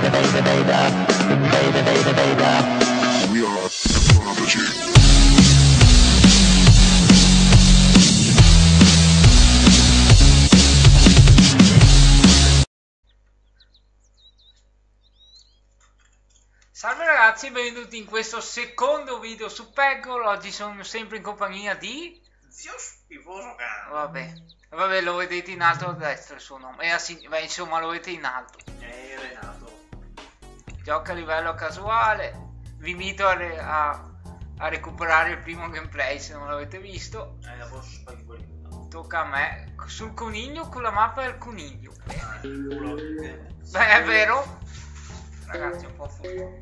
We are Prodigy. Salve ragazzi, benvenuti in questo secondo video su Peggle. Oggi sono sempre in compagnia di... Zio schifoso cane. Vabbè, lo vedete in alto a destra il suo nome. Beh, insomma, lo vedete in alto. Renato. Gioca a livello casuale. Vi invito a recuperare il primo gameplay se non l'avete visto. La posso spaghi quelli. Tocca a me. Sul coniglio, con la mappa del coniglio. Culo. Beh, è vero. Ragazzi, un po' fortunato.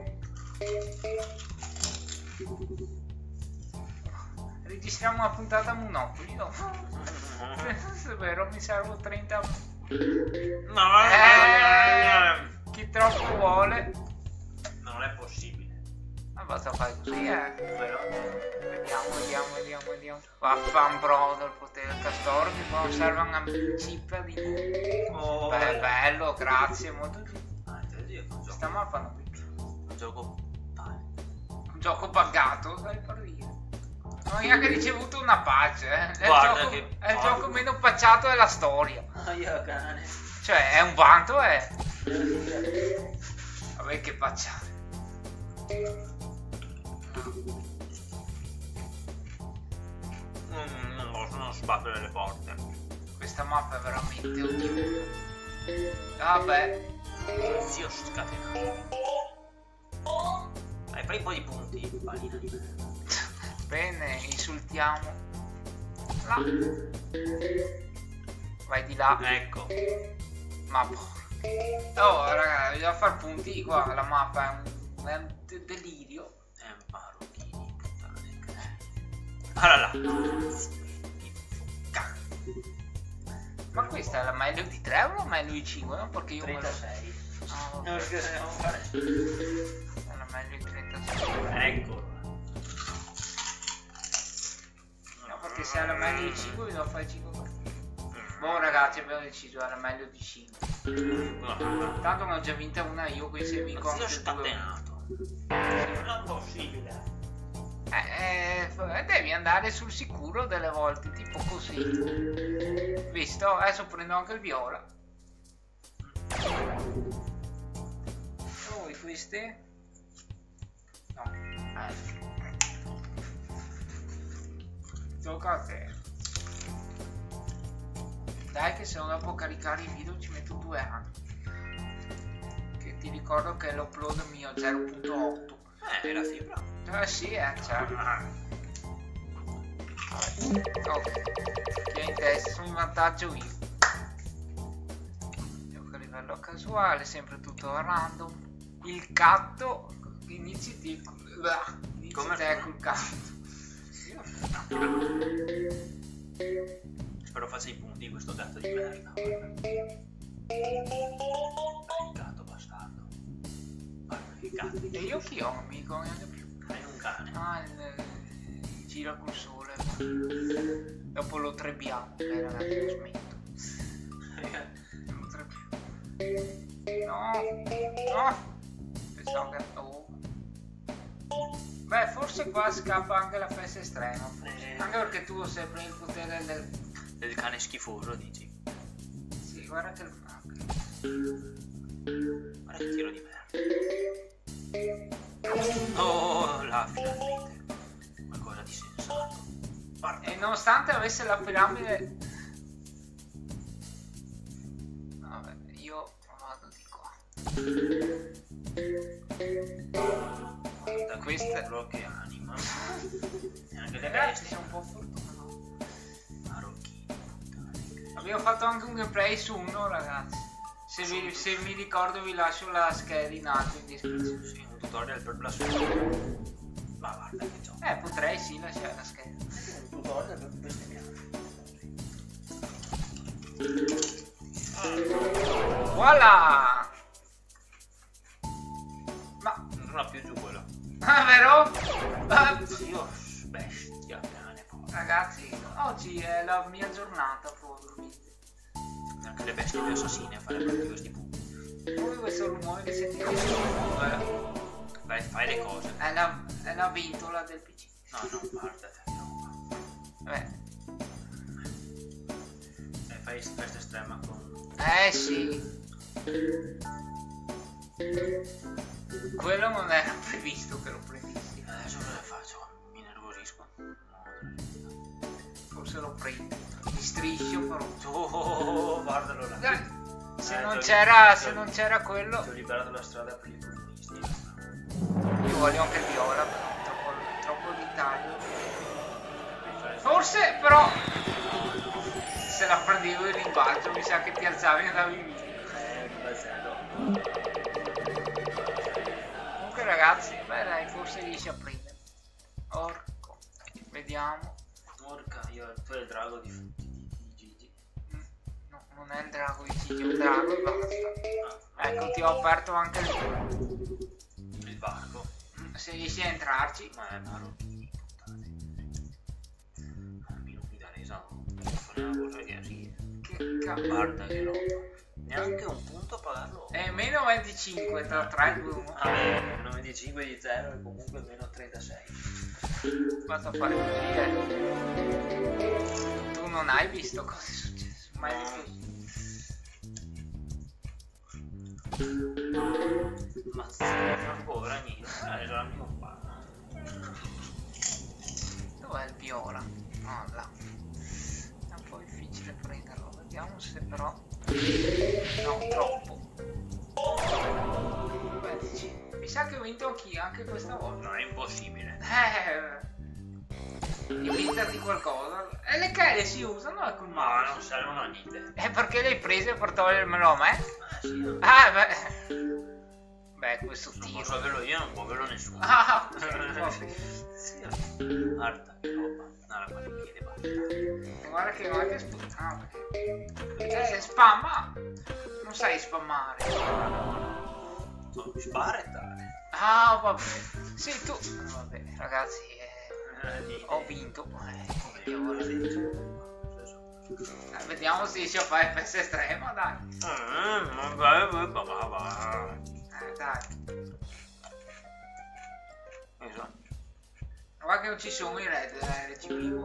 Registriamo una puntata a Monopoli, no? È vero, mi servono 30. No, Chi troppo vuole. non è possibile. Ma basta fare così, Vero? Vediamo. Vaffanbrodo il potere Castor che non serve una cippa di... Oh, Beh, bello, grazie, molto giusto. Sta Stiamo fanno un gioco un gioco buggato, dai per dire. Non ho neanche ricevuto una patch, È Guarda il gioco, che è il gioco meno patchato della storia. Aia cane. Cioè, è un vanto, Vabbè, che patchato. Non possono sbattere le porte. Questa mappa è veramente odiosa. Vabbè. Zio scatenato. Dai, fai un po' di punti, pallina di merda. Bene, insultiamo. Là. Vai di là. Ecco. Ma porca. Oh, raga, bisogna far punti qua. La mappa è un delirio. È un parocchini, puttane. Guarda là. Ma questa è la meglio di 3 o la meglio di 5? No? Perché io 36. Ah, ok. Non scherziamo fare. È la meglio di 36. Ecco. No, perché se è la meglio di 5 bisogna fare 5 partite. Boh ragazzi, abbiamo deciso, è la meglio di 5. Tanto ne ho già vinta una io, quindi se vinco Zio anche 2. scatenato. Non è possibile. Devi andare sul sicuro delle volte, tipo così. Visto? Adesso prendo anche il viola. Vuoi queste? No. Tocca a te. Dai che se no dopo caricare il video ci metto 2 anni. Che ti ricordo che l'upload mio 0.8. La fibra. Sì, certo. Ok. Chi è in testa sono in vantaggio io. Gioco a livello casuale, sempre tutto a random. Il catto. Inizi te col catto. Spero faccia i punti questo gatto di merda. Il gatto bastardo. Guarda che gatto. E io chi ho? Non mi ricordo neanche più. Hai un cane. Ah, gira col sole. Dopo lo trebbiamo. Ragazzi, lo smetto. Lo trebbiamo. No. Pensavo che... Oh. Beh, forse qua scappa anche la festa estrema. Anche perché tu hai sempre il potere del cane schifoso, dici? Sì, guarda che... Guarda che tiro di merda. Oh, là, finalmente. Qualcosa di sensato. Guarda. E nonostante avesse la piramide... Vabbè, io vado di qua. Da Questa- quello che anima. E anche le Ragazzi, bestie. sono un po' fortunato. Marocchini, puttane. Abbiamo fatto anche un gameplay su uno, ragazzi. Se mi ricordo vi lascio la scheda in alto in descrizione. Sì, un tutorial per blasfemia. Ma guarda che gioco. Potrei sì lasciare la scheda. Un tutorial per bestemmiare. Voilà! Ma... Non ha più giù quello. Ah, vero? Io bestia cane. Ragazzi, oggi è la mia giornata probabilmente. Anche le bestie più assassine farebbero più questi punti. Come questo rumore che sentite? Vai, fai le cose. È la ventola del PC. No, non guarda te, no. Vabbè. Fai questa estrema con... Sì. Quello non era previsto che lo prendessi. Adesso cosa faccio? Mi nervosisco. Forse lo prendo. Mi striscio però. Oh, guardalo là. Dai. Se non ti c'era quello. ho liberato la strada per i comunisti. Io voglio anche il viola, però troppo di taglio. Forse però se la prendevo in rimbalzo mi sa che ti alzavi e andavi via. Comunque ragazzi, beh dai, forse riesci a prendere. Orco. Vediamo. Porca, tu hai il drago di Gigi. No, non è il drago di Gigi, è un drago e basta. Ecco, ti ho aperto anche Il barco. se riesci a entrarci. Ma è vero. Non mi dare esatto. Fare una cosa che sì. Che cazzo. Guarda che roba. Neanche un punto a pagarlo. È meno 25 tra 3 e 2 1. Meno 25 di 0 e comunque meno 36. Basta fare così, Tu non hai visto cosa è successo? Mai di così. Ma non povera niente. Era il mio qua. Dov'è il viola? Ah, là. È un po' difficile prenderlo. Vediamo se però... No, troppo. Beh, mi sa che ho vinto anch'io, anche questa volta. Non è impossibile. Inventarti qualcosa. E le chele si usano a col Ma non servono a niente. perché le hai prese per togliermelo a me? Sì. Beh. Beh, questo Non tiro. posso averlo io, non può averlo nessuno. Ah, ok. Sì. Guarda che roba. No, la qualifica basta. Guarda che perché spamma. Non sai spammare. Sparettare. Ah, vabbè. Sì, tu. Vabbè, ragazzi, ho vinto. Vediamo se riesci a fare FPS estrema, dai. Dai. Guarda che non ci sono i red RGB.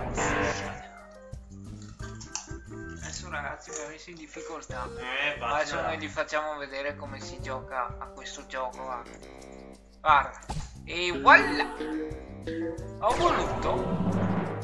Adesso ragazzi mi ho messo in difficoltà. Adesso noi gli facciamo vedere come si gioca a questo gioco. Guarda. E voilà! Ho voluto.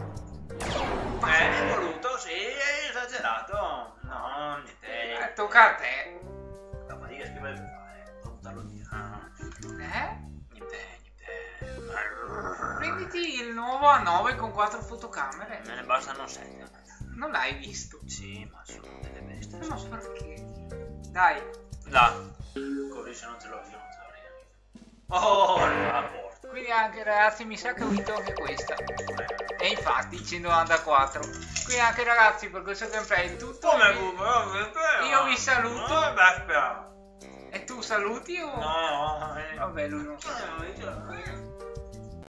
Hai voluto, sì, hai esagerato. No, niente. Tocca a te. Dopodica che vai a fare? Buttarlo via. Niente. Prenditi il nuovo A9 con 4 fotocamere. Me ne bastano 7. Non l'hai visto? Sì, ma sono delle bestie. No, perché? Dai. Là. Così se non te lo io non te lo riesco. Oh, la porta. Quindi anche ragazzi mi sa che ho vinto anche questa. E infatti 194. Quindi anche ragazzi per questo gameplay è tutto. Io vi saluto. E tu saluti o? No. Vabbè lui non sa.